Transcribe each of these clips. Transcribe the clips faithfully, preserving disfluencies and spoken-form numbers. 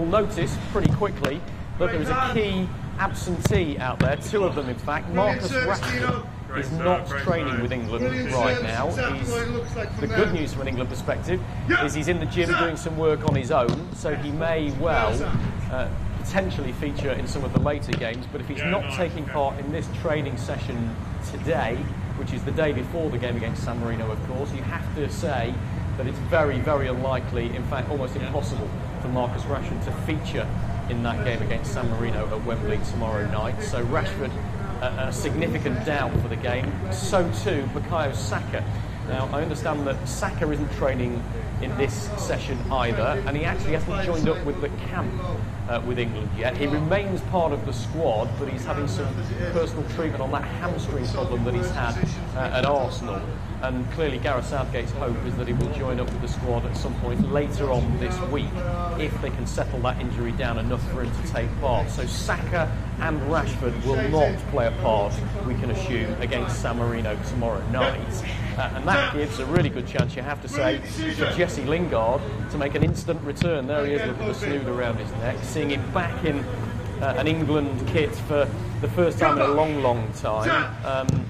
will notice pretty quickly that there is a key absentee out there, two of them in fact. Marcus Rashford is not training with England right now. He's, the good news from an England perspective is he's in the gym doing some work on his own, so he may well uh, potentially feature in some of the later games, but if he's not taking part in this training session today, which is the day before the game against San Marino, of course, you have to say that it's very, very unlikely, in fact almost impossible, for Marcus Rashford to feature in that game against San Marino at Wembley tomorrow night. So Rashford, a, a significant doubt for the game. So too Bukayo Saka. Now I understand that Saka isn't training in this session either, and he actually hasn't joined up with the camp uh, with England yet. He remains part of the squad, but he's having some personal treatment on that hamstring problem that he's had uh, at Arsenal. And clearly Gareth Southgate's hope is that he will join up with the squad at some point later on this week, if they can settle that injury down enough for him to take part. So Saka and Rashford will not play a part, we can assume, against San Marino tomorrow night. Uh, and that gives a really good chance, you have to say, for Jesse Lingard to make an instant return. There he is, look at the snood around his neck, seeing him back in uh, an England kit for the first time in a long, long time. Um,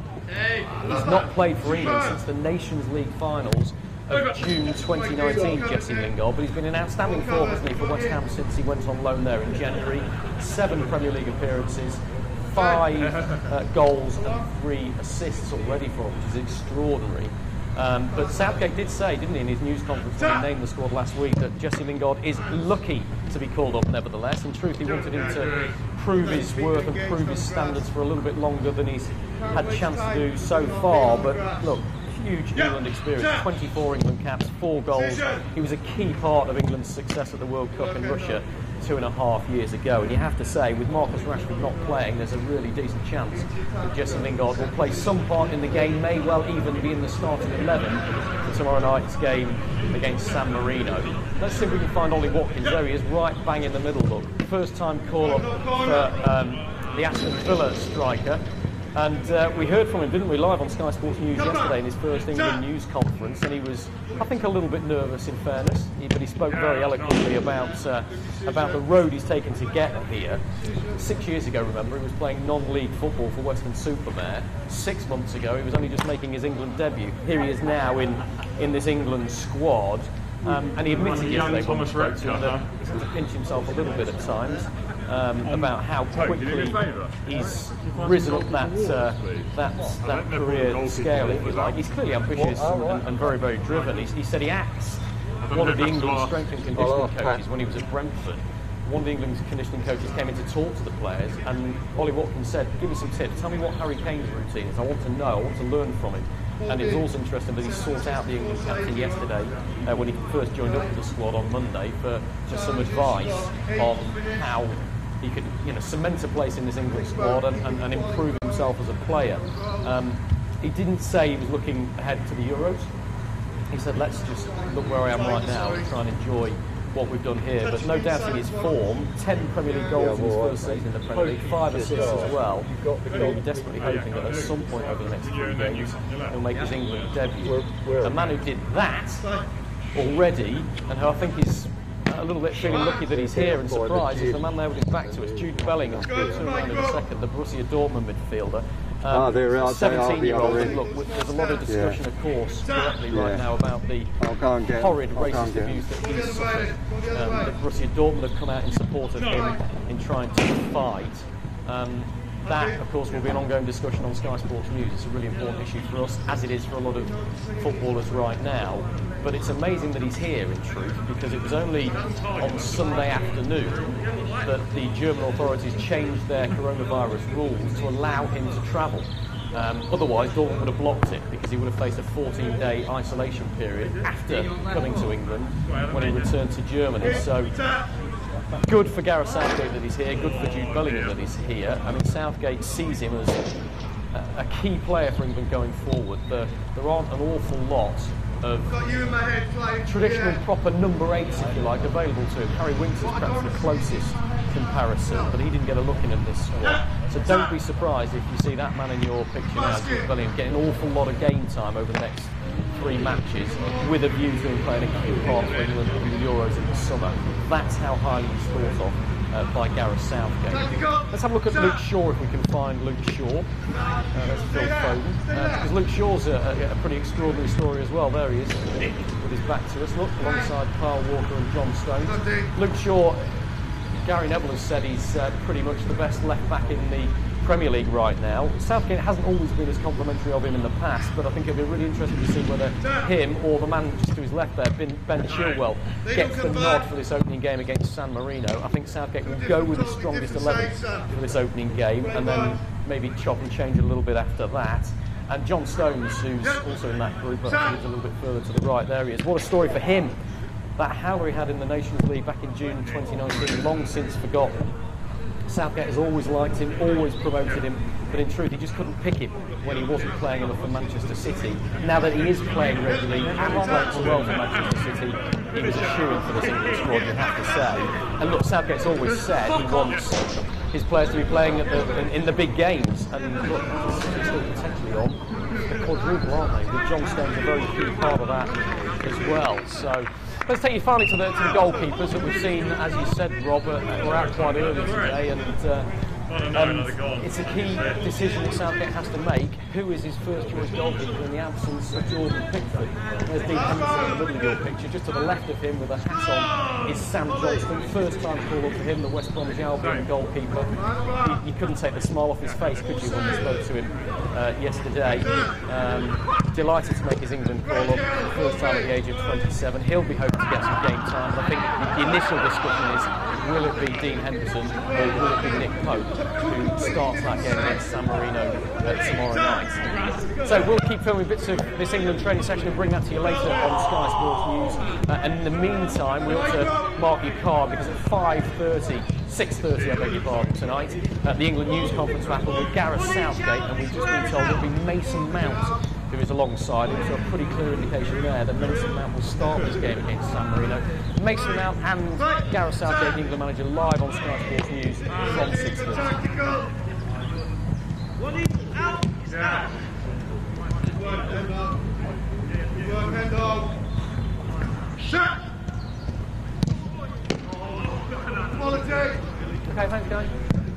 He's not played for England since the Nations League finals of June twenty nineteen, Jesse Lingard, but he's been in outstanding form, hasn't he, for West Ham since he went on loan there in January. Seven Premier League appearances, five uh, goals and three assists already for him, which is extraordinary. Um, but Southgate did say, didn't he, in his news conference when he named the squad last week, that Jesse Lingard is lucky to be called up nevertheless. In truth, he wanted him to prove his worth and prove his standards for a little bit longer than he's had a chance to do so far. But look, huge England experience, twenty-four England caps, four goals. He was a key part of England's success at the World Cup in Russia two and a half years ago. And you have to say, with Marcus Rashford not playing, there's a really decent chance that Jesse Lingard will play some part in the game, may well even be in the starting eleven for tomorrow night's game against San Marino. Let's see if we can find Ollie Watkins. There he is, right bang in the middle, look. First time call up for um, the Aston Villa striker. And uh, we heard from him, didn't we, live on Sky Sports News yesterday in his first England news conference, and he was, I think, a little bit nervous in fairness, he, but he spoke very eloquently about uh, about the road he's taken to get here. Six years ago, remember, he was playing non-league football for Weston-super-Mare. Six months ago, he was only just making his England debut. Here he is now in, in this England squad, um, and he admitted yesterday when we spoke to him that he's had to pinch himself a little bit at times. Um, about how quickly he's risen up that uh, that, that career scale, if you like. He's clearly ambitious and, and very, very driven. He, he said he asked one of the England strength and conditioning coaches when he was at Brentford. One of the England's conditioning coaches came in to talk to the players, and Ollie Watkins said, give me some tips, tell me what Harry Kane's routine is. I want to know, I want to learn from him. And it was also interesting that he sought out the England captain yesterday uh, when he first joined up with the squad on Monday for just some advice on how he could, you know, cement a place in this England squad and, and, and improve himself as a player. Um, he didn't say he was looking ahead to the Euros. He said, let's just look where I am right now and try and enjoy what we've done here. But no doubting his form, ten Premier League goals in his first season in the Premier League, five assists as well. He'll be desperately hoping that at some point over the next three games he'll make his England debut. A man who did that already, and who I think is a little bit feeling lucky that he's here and surprised, is the man there with his back to us, Jude Bellingham. We'll turn around in a second, the Borussia Dortmund midfielder. Um, ah, there are seventeen-year-old, and look, there's a lot of discussion, yeah. of course, correctly yeah. right now about the get, horrid racist abuse that he's suffered. Um, the Borussia Dortmund have come out in support of him in trying to fight. Um, That, of course, will be an ongoing discussion on Sky Sports News. It's a really important issue for us, as it is for a lot of footballers right now. But it's amazing that he's here, in truth, because it was only on Sunday afternoon that the German authorities changed their coronavirus rules to allow him to travel. Um, otherwise, Dortmund would have blocked it, because he would have faced a fourteen-day isolation period after coming to England when he returned to Germany. So, good for Gareth Southgate that he's here, good for Jude Bellingham that he's here. I mean, Southgate sees him as a, a key player for England going forward. There, there aren't an awful lot of traditional proper number eights, if you like, available to him. Harry Winks is perhaps the closest comparison, but he didn't get a look in at this squad. So don't be surprised if you see that man in your picture now, Jude Bellingham, getting an awful lot of game time over the next three matches with a view to him playing a key part for England in the Euros in the summer. That's how highly he's thought of uh, by Gareth Southgate. Let's have a look at Luke Shaw if we can find Luke Shaw. Uh, that's Phil Foden. Uh, because Luke Shaw's a, a, a pretty extraordinary story as well. There he is with his back to us. Look, alongside Kyle Walker and John Stones. Luke Shaw, Gary Neville has said he's uh, pretty much the best left back in the Premier League right now. Southgate hasn't always been as complimentary of him in the past, but I think it'll be really interesting to see whether him or the man just to his left there, Ben, Ben Chilwell, gets the nod for this opening game against San Marino. I think Southgate will go with his strongest eleven for this opening game and then maybe chop and change a little bit after that. And John Stones, who's also in that group, I think he's a little bit further to the right. There he is. What a story for him. That howler he had in the Nations League back in June twenty nineteen, long since forgotten. Southgate has always liked him, always promoted him, but in truth he just couldn't pick him when he wasn't playing enough for Manchester City. Now that he is playing regularly and playing so well for Manchester City, he was a shoo-in for this England squad, you have to say. And look, Southgate's always said he wants his players to be playing at the, in, in the big games, and look, he's still potentially on the quadruple, aren't they? With John Stones a very key part of that as well. So let's take you finally to the, to the goalkeepers that we've seen, as you said, Robert, were out quite early today, and uh, um, it's a key decision that Southgate has to make. Who is his first choice goalkeeper in the absence of Jordan Pickford? There's Dean Henderson in the middle of your picture. Just to the left of him with a hat on is Sam Johnston. First time call up for him, the West Bromwich Albion goalkeeper. You, you couldn't take the smile off his face, could you, when we spoke to him uh, yesterday? Um, delighted to make his England call up, first time at the age of twenty-seven. He'll be hoping to get some game time. And I think the initial discussion is, will it be Dean Henderson or will it be Nick Pope who starts that game against San Marino uh, tomorrow night? So we'll keep filming bits of this England training session and bring that to you later on Sky Sports News. Uh, and in the meantime, we ought to mark your card, because at five thirty, six thirty I beg your pardon, tonight, at the England News Conference will happen with Gareth Southgate, and we've just been told it'll be Mason Mount who is alongside him, so a pretty clear indication there that Mason Mount will start this game against San Marino. Mason Mount and Gareth Southgate, the England manager, live on Sky Sports News from six thirty. Okay, thanks guys.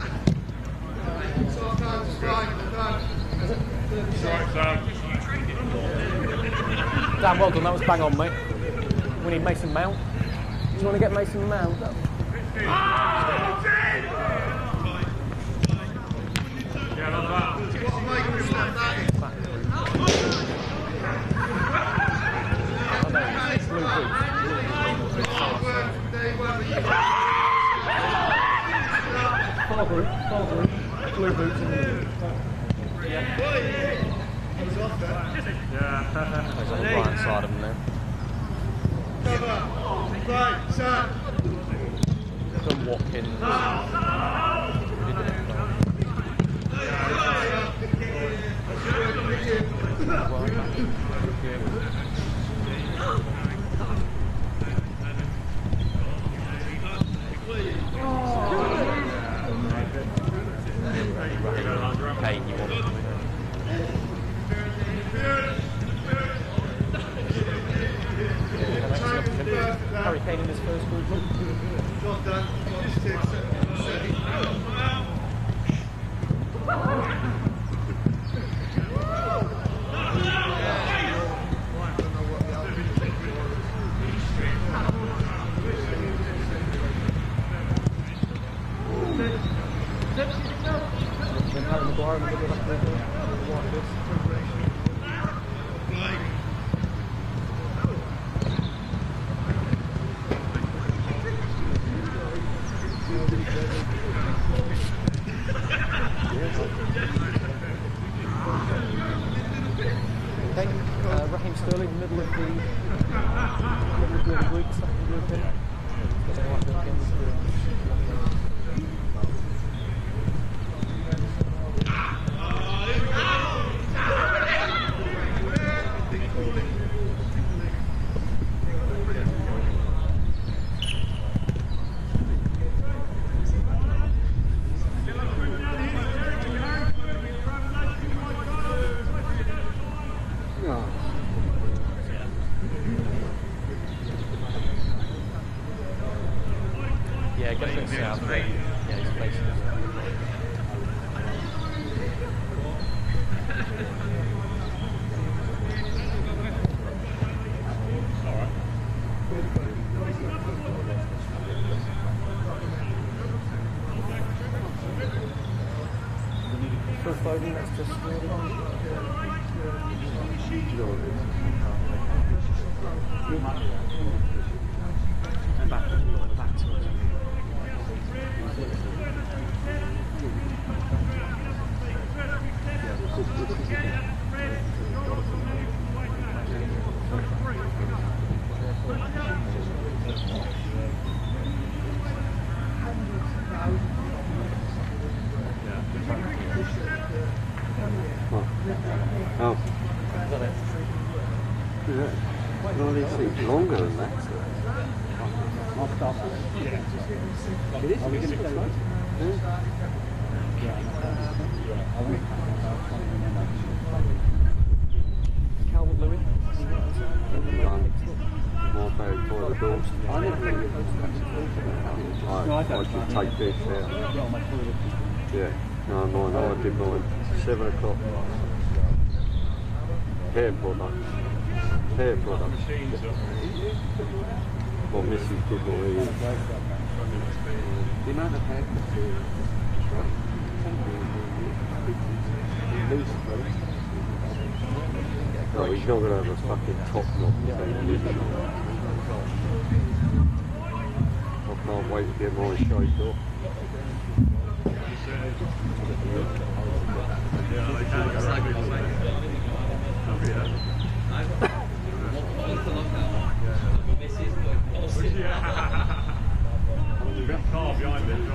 Dan, well done, that was bang on, mate. We need Mason Mount. Do you want to get Mason Mount? Four group, four group, blue boots in the yeah. He's off there. Yeah. He's on the right side of him now. Cover. Right, sir. Done Watkins. Hey, you want to Harry Kane in his first group. Well done. Harry Maguire in the middle of that Okay, uh, Raheem Sterling, middle of the middle of the group, second group in. Yeah, get a bit south. Yeah, he's placed it. For Foden, that's just scored on. And back, back to it. Oh. Is that it? Yeah. Well, it seems longer than that. I'll stop. Yeah. It is. Are we going to go right? Yeah. Calvert Lewin. More bad for the door. I never really I, I should take this out. Yeah. No, mine. I did mine. Seven o'clock. Hair product. Hair product. Well, Missus did all these. The amount of hair. No, he's not going to have a fucking top knot. I can't wait to get my shade off. Car behind it.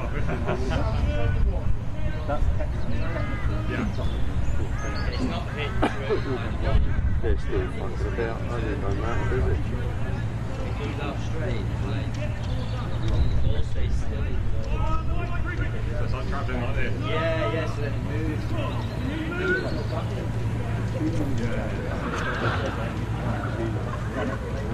That's yeah. It's not hit. They're still fucking about. I don't know that, do they? If you go straight, like, or stay still. So it's like travelling like this? Yeah, yeah, so then it moves. Yeah.